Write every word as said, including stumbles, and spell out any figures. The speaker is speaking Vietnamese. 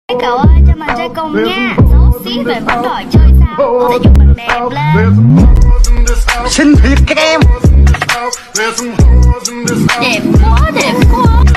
Cậu ơi cho mình chơi cùng nha. Xấu xí về món trò chơi sao để chụp bằng đẹp lên. Xinh thiệt các em. Đẹp quá đẹp quá.